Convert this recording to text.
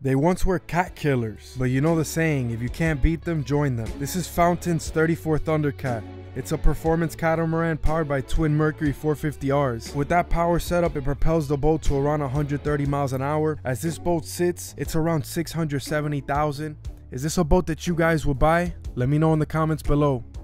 They once were cat killers, but you know the saying, if you can't beat them, join them. This is Fountain's 34 Thundercat. It's a performance catamaran powered by twin Mercury 450Rs. With that power setup, it propels the boat to around 130 miles an hour. As this boat sits, it's around 670,000. Is this a boat that you guys would buy? Let me know in the comments below.